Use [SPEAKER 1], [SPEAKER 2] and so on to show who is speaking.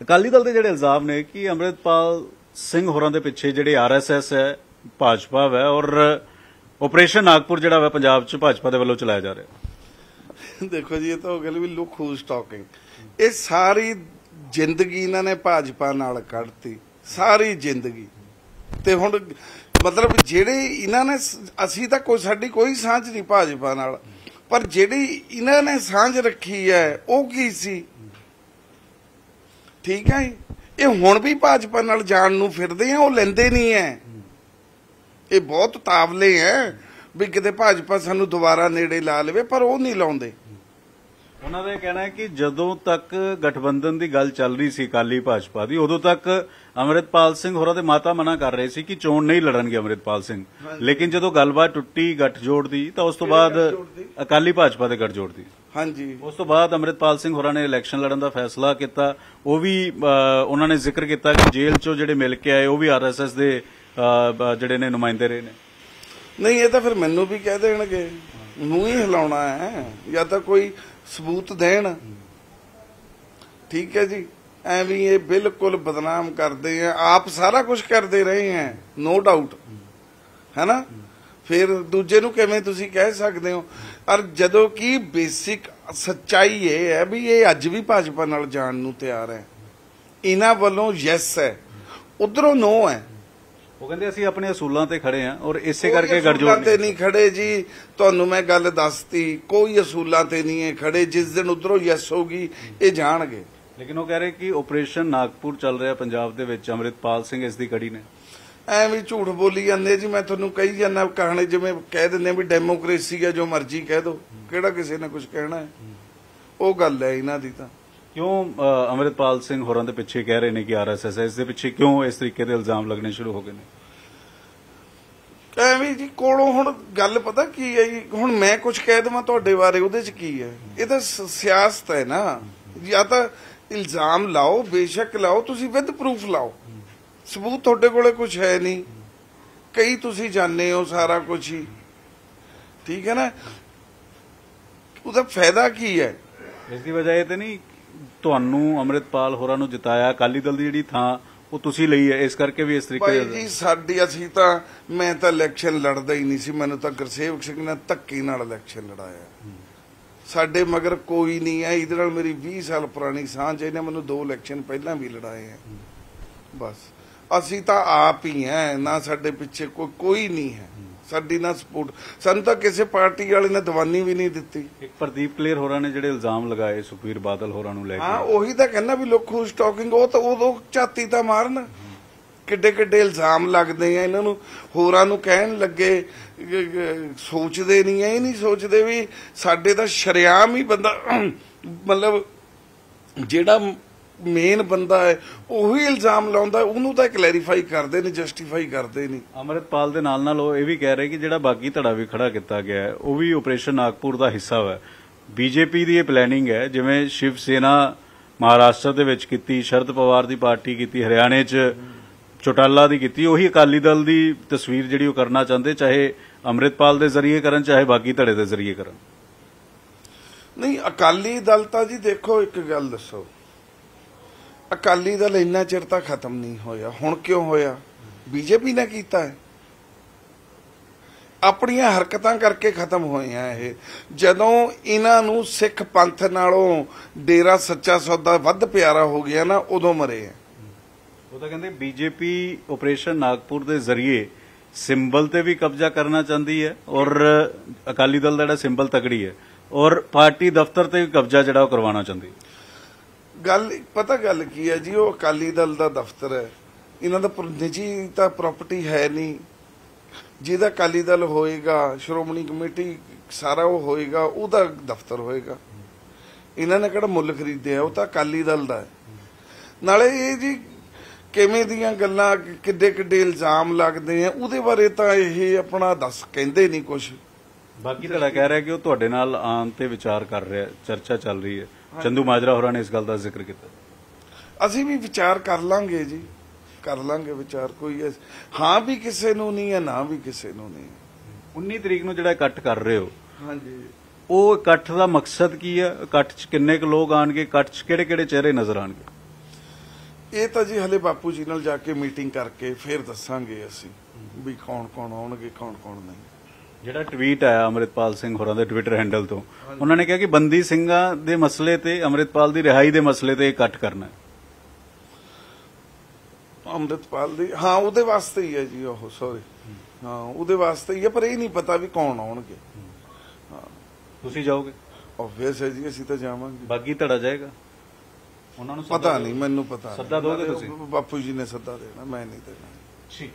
[SPEAKER 1] ਅਕਾਲੀ ਦਲ ਦੇ ਜਿਹੜੇ ਇਲਜ਼ਾਮ ਨੇ ਕਿ ਅੰਮ੍ਰਿਤਪਾਲ ਸਿੰਘ ਹੋਰਾਂ ਦੇ ਪਿੱਛੇ ਜਿਹੜੇ ਆਰਐਸਐਸ ਹੈ, ਭਾਜਪਾ ਹੈ ਔਰ ਆਪਰੇਸ਼ਨ ਨਾਗਪੁਰ ਜਿਹੜਾ ਵਾ ਪੰਜਾਬ 'ਚ ਭਾਜਪਾ ਦੇ ਵੱਲੋਂ ਚਲਾਇਆ ਜਾ ਰਿਹਾ।
[SPEAKER 2] ਦੇਖੋ ਜੀ, ਇਹ ਤਾਂ ਹੋ ਗਿਆ ਵੀ ਲੁੱਕ ਹੂਜ਼ ਟਾਕਿੰਗ। ਇਹ ਸਾਰੀ ਜ਼ਿੰਦਗੀ ਇਹਨਾਂ ਨੇ ਭਾਜਪਾ ਨਾਲ ਕੱਢਤੀ, ਸਾਰੀ ਜ਼ਿੰਦਗੀ। ਤੇ ਹੁਣ ਮਤਲਬ ਜਿਹੜੇ ਇਹਨਾਂ ਨੇ, ਅਸੀਂ ਤਾਂ ਸਾਡੀ ਕੋਈ ਸਾਂਝ ਨਹੀਂ ਭਾਜਪਾ ਨਾਲ, ਪਰ ਜਿਹੜੀ ਇਹਨਾਂ ਨੇ ਸਾਂਝ ਰੱਖੀ ਹੈ ਉਹ ਕੀ ਸੀ? ਠੀਕ ਹੈ ਜੀ, ਇਹ ਹੁਣ ਵੀ ਭਾਜਪਾ ਨਾਲ ਜਾਣ ਨੂੰ ਫਿਰਦੇ ਆ, ਉਹ ਲੈਂਦੇ ਨਹੀਂ ਹੈ। ਇਹ ਬਹੁਤ ਤਾਵਲੇ ਹੈ ਵੀ ਕਿਤੇ ਭਾਜਪਾ ਸਾਨੂੰ ਦੁਬਾਰਾ ਨੇੜੇ ਲਾ ਲਵੇ, ਪਰ ਉਹ ਨਹੀਂ ਲਾਉਂਦੇ।
[SPEAKER 1] ਉਹਨਾਂ ਦਾ ਕਹਿਣਾ ਹੈ ਕਿ ਜਦੋਂ ਤੱਕ ਗਠਬੰਧਨ ਦੀ ਗੱਲ ਚੱਲ ਰਹੀ ਸੀ ਅਕਾਲੀ ਭਾਜਪਾ ਦੀ, ਉਦੋਂ ਤੱਕ ਅੰਮ੍ਰਿਤਪਾਲ ਸਿੰਘ ਹੋਰਾਂ ਦੇ ਮਾਤਾ ਮਨਾ ਕਰ ਰਹੇ ਸੀ ਕਿ ਚੋਣ ਨਹੀਂ ਲੜਨਗੇ ਅੰਮ੍ਰਿਤਪਾਲ ਸਿੰਘ। ਲੇਕਿਨ ਜਦੋਂ ਗੱਲਬਾਤ ਟੁੱਟੀ ਗੱਠਜੋੜ ਦੀ, ਤਾਂ ਉਸ ਤੋਂ ਬਾਅਦ ਅਕਾਲੀ ਭਾਜਪਾ ਦੇ ਗੱਠਜੋੜ ਦੀ, ਹਾਂਜੀ, ਉਸ ਤੋਂ ਬਾਅਦ ਅੰਮ੍ਰਿਤਪਾਲ ਸਿੰਘ ਹੋਰਾਂ ਨੇ ਇਲੈਕਸ਼ਨ ਲੜਨ ਦਾ ਫੈਸਲਾ ਕੀਤਾ। ਉਹ ਵੀ ਉਹਨਾਂ ਨੇ ਜ਼ਿਕਰ ਕੀਤਾ ਕਿ ਜੇਲ੍ਹ ਚੋਂ ਜਿਹੜੇ ਮਿਲ ਕੇ ਆਏ ਉਹ ਵੀ ਆਰਐਸਐਸ ਦੇ ਜਿਹੜੇ ਨੇ ਨੁਮਾਇੰਦੇ ਰਹੇ ਨੇ।
[SPEAKER 2] ਨਹੀਂ, ਇਹ ਤਾਂ ਫਿਰ ਮੈਨੂੰ ਵੀ ਕਹਿ ਦੇਣਗੇ, ਮੂੰਹ ਹੀ ਹਿਲਾਉਣਾ ਹੈ, ਜਾਂ ਤਾਂ ਕੋਈ ਸਬੂਤ ਦੇਣ। ਠੀਕ ਹੈ ਜੀ, ਐਵੇਂ ਇਹ ਬਿਲਕੁਲ ਬਦਨਾਮ ਕਰਦੇ ਆ, ਆਪ ਸਾਰਾ ਕੁਝ ਕਰਦੇ ਰਹੇ ਹੈ, ਨੋ ਡਾਊਟ, ਹੈ ਨਾ। ਫਿਰ ਦੂਜੇ ਨੂੰ ਕਿਵੇਂ ਤੁਸੀਂ ਕਹਿ ਸਕਦੇ ਹੋ? ਔਰ ਜਦੋਂ ਕਿ ਬੇਸਿਕ ਸੱਚਾਈ ਇਹ ਹੈ ਵੀ ਇਹ ਅੱਜ ਵੀ ਭਾਜਪਾ ਨਾਲ ਜਾਣ ਨੂੰ ਤਿਆਰ ਹੈ। ਇਹਨਾਂ ਵੱਲੋਂ ਯੈਸ ਹੈ, ਉਧਰੋਂ ਨੋ ਹੈ।
[SPEAKER 1] ਉਹ ਕਹਿੰਦੇ ਅਸੀਂ ਆਪਣੇ ਅਸੂਲਾਂ ਤੇ ਖੜੇ ਹਾਂ ਔਰ ਇਸੇ ਕਰਕੇ ਗੱਠਜੋੜ
[SPEAKER 2] ਤੇ ਨਹੀਂ ਖੜੇ ਜੀ। ਤੁਹਾਨੂੰ ਮੈਂ ਗੱਲ ਦੱਸਤੀ, ਕੋਈ ਅਸੂਲਾਂ ਤੇ ਨਹੀਂ ਹੈ ਖੜੇ। ਜਿਸ ਦਿਨ ਉਧਰੋਂ ਯੈਸ ਹੋਗੀ ਇਹ ਜਾਣਗੇ।
[SPEAKER 1] ਲੇਕਿਨ ਉਹ ਕਹਿ ਰਹੇ ਕਿ ਆਪਰੇਸ਼ਨ ਨਾਗਪੁਰ ਚੱਲ ਰਿਹਾ ਪੰਜਾਬ ਦੇ ਵਿੱਚ, ਅੰਮ੍ਰਿਤਪਾਲ ਸਿੰਘ ਇਸ ਦੀ ਕੜੀ ਨੇ।
[SPEAKER 2] ਐਵੇਂ ਝੂਠ ਬੋਲੀ ਜਾਂਦੇ ਜੀ। ਮੈਂ ਤੁਹਾਨੂੰ ਕਹੀ ਜਾਂਦਾ ਕਹਾਣੀ, ਜਿਵੇਂ ਕਹਿ ਦਿੰਦੇ ਵੀ ਡੈਮੋਕ੍ਰੇਸੀ ਹੈ, ਜੋ ਮਰਜ਼ੀ ਕਹਿ ਦੋ, ਕਿਹੜਾ ਕਿਸੇ ਨੇ ਕੁਝ ਕਹਿਣਾ ਹੈ? ਉਹ ਗੱਲ ਹੈ ਇਹਨਾਂ ਦੀ। ਤਾਂ
[SPEAKER 1] ਕਿਉਂ ਅੰਮ੍ਰਿਤਪਾਲ ਸਿੰਘ ਹੋਰਾਂ ਦੇ ਪਿੱਛੇ ਕਹਿ ਰਹੇ ਨੇ ਕਿ ਆਰਐਸਐਸ ਹੈ, ਇਸ ਦੇ ਪਿੱਛੇ ਕਿਉਂ ਇਸ ਤਰੀਕੇ ਦੇ ਇਲਜ਼ਾਮ ਲੱਗਣੇ ਸ਼ੁਰੂ ਹੋ ਗਏ ਨੇ?
[SPEAKER 2] ਐਵੇਂ ਜੀ ਕੋਲੋਂ ਹੁਣ ਗੱਲ ਪਤਾ ਕੀ ਹੈ ਜੀ, ਹੁਣ ਮੈਂ ਕੁਝ ਕਹਿ ਦੇਵਾਂ ਤੁਹਾਡੇ ਬਾਰੇ, ਉਹਦੇ ਚ ਕੀ ਹੈ? ਇਹ ਤਾਂ ਸਿਆਸਤ ਹੈ ਨਾ। ਜਾਂ ਤਾਂ ਇਲਜ਼ਾਮ ਲਾਓ, ਬੇਸ਼ੱਕ ਲਾਓ, ਤੁਸੀਂ ਵਿਦ ਪ੍ਰੂਫ ਲਾਓ। ਸਬੂਤ ਤੁਹਾਡੇ ਕੋਲੇ ਕੁਝ ਹੈ ਨਹੀਂ, ਕਈ ਤੁਸੀਂ ਜਾਣਦੇ ਹੋ ਸਾਰਾ ਕੁਝ ਹੀ, ਠੀਕ ਹੈ ਨਾ। ਉਹਦਾ ਫਾਇਦਾ ਕੀ ਹੈ?
[SPEAKER 1] ਇਸ ਦੀ ਵਜ੍ਹਾ ਇਹ ਤੇ ਨਹੀਂ ਤੁਹਾਨੂੰ ਅੰਮ੍ਰਿਤਪਾਲ ਹੋਰਾਂ ਨੂੰ ਜਿਤਾਇਆ, ਅਕਾਲੀ ਦਲ ਦੀ ਜਿਹੜੀ ਥਾਂ ਉਹ ਤੁਸੀਂ ਲਈ ਹੈ, ਇਸ ਕਰਕੇ ਵੀ ਇਸ ਤਰੀਕੇ
[SPEAKER 2] ਜੀ ਅਸੀਂ ਤਾਂ, ਮੈਂ ਤਾਂ ਇਲੈਕਸ਼ਨ ਲੜਦਾ ਹੀ ਨਹੀਂ ਸੀ। ਮੈਨੂੰ ਤਾਂ ਗੁਰਸੇਵਕ ਸਿੰਘ ਨੇ ਧੱਕੇ ਨਾਲ ਇਲੈਕਸ਼ਨ ਲੜਾਇਆ। ਸਾਡੇ ਮਗਰ ਕੋਈ ਨਹੀਂ ਹੈ। ਇਹਦੇ ਨਾਲ ਮੇਰੀ 20 ਸਾਲ ਪੁਰਾਣੀ ਸਾਂਝ, ਇਹਨੇ ਮੈਨੂੰ 2 ਇਲੈਕਸ਼ਨ ਪਹਿਲਾਂ ਵੀ ਲੜਾਏ ਹੈ। ਬਸ ਅਸੀਂ ਤਾਂ ਆਪ ਹੀ ਹੈ, ਨਾ ਸਾਡੇ ਪਿੱਛੇ ਕੋਈ ਨਹੀਂ ਹੈ। ਸਾਡੀ ਨਾ ਸਪੋਰਟ, ਸਾਨੂੰ ਤਾਂ ਕਿਸੇ ਪਾਰਟੀ ਵਾਲੇ ਨੇ ਦੀਵਾਨੀ ਵੀ ਨਹੀਂ ਦਿੱਤੀ।
[SPEAKER 1] ਇੱਕ ਪ੍ਰਦੀਪ ਕਲੇਰ ਹੋਰਾਂ ਨੇ ਜਿਹੜੇ ਇਲਜ਼ਾਮ ਲਗਾਏ ਸੁਖਬੀਰ ਬਾਦਲ ਹੋਰਾਂ ਨੂੰ ਲੈ ਕੇ,
[SPEAKER 2] ਹਾਂ ਉਹੀ ਤਾਂ ਕਹਿੰਦਾ ਵੀ ਲੁੱਕ ਹੂਜ਼ ਟਾਕਿੰਗ। ਉਹ ਤਾਂ ਉਦੋਂ ਝਾਤੀ ਤਾਂ ਮਾਰਨ, ਕਿੱਡੇ ਕਿੱਡੇ ਇਲਜ਼ਾਮ ਲੱਗਦੇ ਆ ਇਹਨਾਂ ਨੂੰ। ਹੋਰਾਂ ਨੂੰ ਕਹਿਣ ਲੱਗੇ, ਸੋਚਦੇ ਨਹੀਂ ਹੈ। ਇਹ ਨਹੀਂ ਸੋਚਦੇ ਵੀ ਸਾਡੇ ਤਾਂ ਸ਼ਰੇਆਮ ਹੀ ਬੰਦਾ, ਮਤਲਬ ਜਿਹੜਾ ਮੇਨ ਬੰਦਾ ਹੈ ਉਹੀ ਇਲਜ਼ਾਮ ਲਾਉਂਦਾ, ਉਹਨੂੰ ਤਾਂ ਕਲੈਰੀਫਾਈ ਕਰਦੇ ਨੇ, ਜਸਟੀਫਾਈ ਕਰਦੇ ਨਹੀਂ।
[SPEAKER 1] ਅੰਮ੍ਰਿਤਪਾਲ ਦੇ ਨਾਲ ਨਾਲ ਉਹ ਇਹ ਵੀ ਕਹਿ ਰਹੇ ਕਿ ਜਿਹੜਾ ਬਾਗੀ ਧੜਾ ਵੀ ਖੜਾ ਕੀਤਾ ਗਿਆ ਹੈ ਉਹ ਵੀ ਆਪਰੇਸ਼ਨ ਨਾਗਪੁਰ ਦਾ ਹਿੱਸਾ ਹੈ। ਬੀਜੇਪੀ ਦੀ ਇਹ ਪਲੈਨਿੰਗ ਹੈ, ਜਿਵੇਂ ਸ਼ਿਵ ਸੇਨਾ ਮਹਾਰਾਸ਼ਟਰ ਦੇ ਵਿੱਚ ਕੀਤੀ, ਸ਼ਰਦ ਪਵਾਰ ਦੀ ਪਾਰਟੀ ਕੀਤੀ, ਹਰਿਆਣੇ 'ਚ ਚੌਟਾਲਾ ਦੀ ਕੀਤੀ, ਉਹੀ ਅਕਾਲੀ ਦਲ ਦੀ ਤਸਵੀਰ ਜਿਹੜੀ ਉਹ ਕਰਨਾ ਚਾਹੁੰਦੇ, ਚਾਹੇ ਅੰਮ੍ਰਿਤਪਾਲ ਦੇ ਜ਼ਰੀਏ ਕਰਨ, ਚਾਹੇ ਬਾਗੀ ਧੜੇ ਦੇ ਜ਼ਰੀਏ ਕਰਨ।
[SPEAKER 2] ਨਹੀਂ, ਅਕਾਲੀ ਦਲ ਤਾਂ ਜੀ ਦੇਖੋ, ਇੱਕ ਗੱਲ ਦੱਸੋ, ਅਕਾਲੀ ਦਲ ਇੰਨਾ ਚਿਰ ਤਾਂ ਖਤਮ ਨਹੀਂ ਹੋਇਆ। ਹੁਣ ਕਿਉਂ ਹੋਇਆ? ਬੀਜੇਪੀ ਨੇ ਕੀਤਾ ਹੈ। ਆਪਣੀਆਂ ਹਰਕਤਾਂ ਕਰਕੇ ਖਤਮ ਹੋਏ ਆ ਇਹ। ਜਦੋਂ ਇਹਨਾਂ ਨੂੰ ਸਿੱਖ ਪੰਥ ਨਾਲੋਂ ਡੇਰਾ ਸੱਚਾ ਸੌਦਾ ਵੱਧ ਪਿਆਰਾ ਹੋ ਗਿਆ ਨਾ, ਉਦੋਂ ਮਰੇ ਆ।
[SPEAKER 1] ਉਹ ਤਾਂ ਕਹਿੰਦੇ ਬੀਜੇਪੀ ਆਪਰੇਸ਼ਨ ਨਾਗਪੁਰ ਦੇ ਜ਼ਰੀਏ ਸਿੰਬਲ ਤੇ ਵੀ ਕਬਜ਼ਾ ਕਰਨਾ ਚਾਹੁੰਦੀ ਹੈ ਔਰ ਅਕਾਲੀ ਦਲ ਦਾ ਜਿਹੜਾ ਸਿੰਬਲ ਤਕੜੀ ਹੈ, ਔਰ ਪਾਰਟੀ ਦਫ਼ਤਰ ਤੇ ਵੀ ਕਬਜ਼ਾ ਜਿਹੜਾ ਉਹ ਕਰਵਾਉਣਾ ਚਾਹੁੰਦੀ ਹੈ। ਗੱਲ
[SPEAKER 2] ਪਤਾ ਗੱਲ ਕੀ ਹੈ ਜੀ, ਉਹ ਅਕਾਲੀ ਦਲ ਦਾ ਦਫ਼ਤਰ ਹੈ, ਇਹਨਾਂ ਦਾ ਨਿੱਜੀ ਤਾਂ ਪ੍ਰਾਪਰਟੀ ਹੈ ਨਹੀਂ। ਜਿਹਦਾ ਅਕਾਲੀ ਦਲ ਹੋਏਗਾ, ਸ਼੍ਰੋਮਣੀ ਕਮੇਟੀ ਸਾਰਾ ਉਹ ਹੋਏਗਾ, ਉਹਦਾ ਦਫ਼ਤਰ ਹੋਏਗਾ। ਇਹਨਾਂ ਨੇ ਕਿਹੜਾ ਮੁੱਲ ਖਰੀਦਿਆ, ਉਹ ਤਾਂ ਅਕਾਲੀ ਦਲ ਦਾ ਹੈ। ਨਾਲੇ ਇਹ ਜੀ ਕਿਵੇਂ ਦੀਆਂ ਗੱਲਾਂ, ਕਿੱਡੇ ਕਿੱਡੇ ਇਲਜ਼ਾਮ ਲੱਗਦੇ ਆ, ਉਹਦੇ ਬਾਰੇ ਤਾਂ ਇਹ ਆਪਣਾ ਕਹਿੰਦੇ ਨਹੀਂ ਕੁਛ।
[SPEAKER 1] ਬਾਕੀ ਧੜਾ ਕਹਿ ਰਿਹਾ ਕਿ ਉਹ ਤੁਹਾਡੇ ਨਾਲ ਆਉਣ ਤੇ ਵਿਚਾਰ ਕਰ ਰਿਹਾ, ਚਰਚਾ ਚੱਲ ਰਹੀ ਹੈ। ਚੰਦੂ ਮਾਜਰਾ ਹੋਰਾਂ ਨੇ ਇਸ ਗੱਲ ਦਾ ਜ਼ਿਕਰ ਕੀਤਾ।
[SPEAKER 2] ਅਸੀਂ ਵੀ ਵਿਚਾਰ ਕਰ ਲਾਂਗੇ ਜੀ, ਕਰ ਲਾਂਗੇ ਵਿਚਾਰ। ਕੋਈ ਹਾਂ ਵੀ ਕਿਸੇ ਨੂੰ ਨਹੀਂ ਹੈ, ਨਾ ਵੀ ਕਿਸੇ ਨੂੰ ਨਹੀਂ।
[SPEAKER 1] 19 ਤਰੀਕ ਨੂੰ ਜਿਹੜਾ ਇਕੱਠ ਕਰ ਰਹੇ ਹੋ,
[SPEAKER 2] ਹਾਂਜੀ,
[SPEAKER 1] ਉਹ ਇਕੱਠ ਦਾ ਮਕਸਦ ਕੀ ਹੈ? ਇਕੱਠ 'ਚ ਕਿੰਨੇ ਕੁ ਲੋਕ ਆਣਗੇ? ਇਕੱਠ 'ਚ ਕਿਹੜੇ ਕਿਹੜੇ ਚਿਹਰੇ ਨਜ਼ਰ ਆਣਗੇ?
[SPEAKER 2] ਇਹ ਤਾਂ ਜੀ ਹਲੇ ਬਾਪੂ ਜੀ ਨਾਲ ਜਾ ਕੇ ਮੀਟਿੰਗ ਕਰਕੇ ਫਿਰ ਦੱਸਾਂਗੇ ਅਸੀਂ ਵੀ ਕੌਣ ਕੌਣ ਆਉਣਗੇ ਕੌਣ ਕੌਣ ਨਹੀਂ।
[SPEAKER 1] ਜਿਹੜਾ ਟਵੀਟ ਆਇਆ ਅੰਮ੍ਰਿਤਪਾਲ ਸਿੰਘ ਹੋਰਾਂ ਦੇ ਟਵਿੱਟਰ ਹੈਂਡਲ ਤੋਂ, ਉਹਨਾਂ ਨੇ ਕਿਹਾ ਕਿ ਬੰਦੀ ਸਿੰਘਾਂ ਦੇ ਮਸਲੇ ਤੇ ਅੰਮ੍ਰਿਤਪਾਲ ਦੀ ਰਿਹਾਈ ਦੇ ਮਸਲੇ ਤੇ ਇਕੱਠ ਕਰਨਾ ਹੈ।
[SPEAKER 2] ਅੰਮ੍ਰਿਤਪਾਲ ਦੀ, ਹਾਂ ਉਹਦੇ ਵਾਸਤੇ ਹੀ ਹੈ ਜੀ ਉਹ, ਸੌਰੀ, ਹਾਂ ਉਹਦੇ ਵਾਸਤੇ ਹੀ ਹੈ, ਪਰ ਇਹ ਨਹੀਂ ਪਤਾ ਵੀ ਕੌਣ ਆਉਣਗੇ।
[SPEAKER 1] ਤੁਸੀਂ ਜਾਓਗੇ?
[SPEAKER 2] ਆਬਵੀਅਸ ਹੈ ਜੀ, ਅਸੀਂ ਤਾਂ ਜਾਵਾਂਗੇ।
[SPEAKER 1] ਬਾਗੀ ਧੜਾ ਜਾਏਗਾ? ਉਹਨਾਂ ਨੂੰ
[SPEAKER 2] ਪਤਾ ਨਹੀਂ, ਮੈਨੂੰ ਪਤਾ
[SPEAKER 1] ਸੱਦਾ ਦੋਗੇ ਤੁਸੀਂ?
[SPEAKER 2] ਬਾਪੂ ਜੀ ਨੇ ਸੱਦਾ ਦੇਣਾ, ਮੈਂ ਨਹੀਂ ਦੇਣਾ।